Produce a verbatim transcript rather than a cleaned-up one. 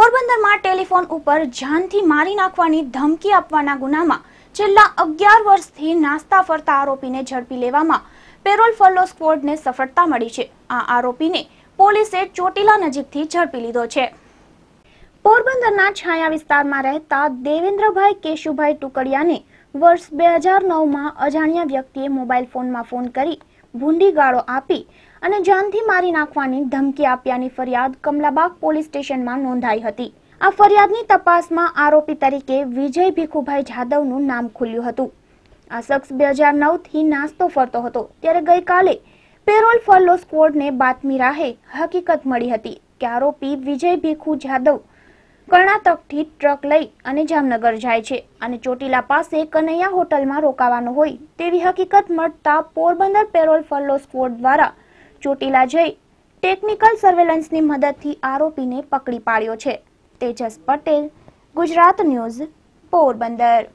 પોરબંદરમાં ટેલિફોન ઉપર જાનથી મારી નાખવાની ધમકી આપવાના ગુનામાં છેલ્લા અગિયાર વર્ષથી નાસ્તા ફરતા આરોપીને ઝડપી લેવામાં પેરોલ ફોલો સ્ક્વોડને સફળતા મળી છે। આ આરોપીને પોલીસે ચોટીલા નજીકથી ઝડપી લીધો છે। પોરબંદરના છાયા વિસ્તારમાં રહેતા દેવેન્દ્રભાઈ કેશુભાઈ ટુકડિયાને વર્ષ બે હજાર નવમાં અજાણ્યા વ્યક્તિએ મોબાઈલ ફોનમાં ફોન કરી ભૂંડી ગાળો આપી અને જાનથી મારી નાખવાની ધમકી આપ્યાની ફરિયાદ કમલાબાગ પોલીસ સ્ટેશનમાં નોંધાઈ હતી। આ ફરિયાદની તપાસમાં આરોપી તરીકે વિજય ભીખુભાઈ જાદવનું નામ ખુલ્યું હતું। આ શખ્સ બે હજાર નવ થી નાસ્તો ફરતો હતો ત્યારે ગઈકાલે પેરોલ ફોલો સ્ક્વોડને બાતમી રાહે હકીકત મળી હતી કે આરોપી વિજય ભીખુ જાદવ કર્ણાટકથી ટ્રક લઈ અને જામનગર જાય છે અને ચોટીલા પાસે કનૈયા હોટલમાં રોકાવાનો હોય તેવી હકીકત મળતા પોરબંદર પેરોલ ફોલો સ્ક્વોડ દ્વારા ચોટીલા જઈ ટેકનિકલ સર્વેલન્સની મદદથી આરોપીને પકડી પાડ્યો છે। તેજસ પટેલ, ગુજરાત ન્યૂઝ, પોરબંદર।